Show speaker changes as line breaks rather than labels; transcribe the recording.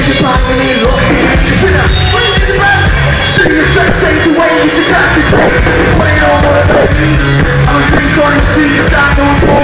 your time and lost in the sinner. Bring it back. Shooting your sex things away, you should cast it. Put it on what I don't need. I'm a street on the street, stop no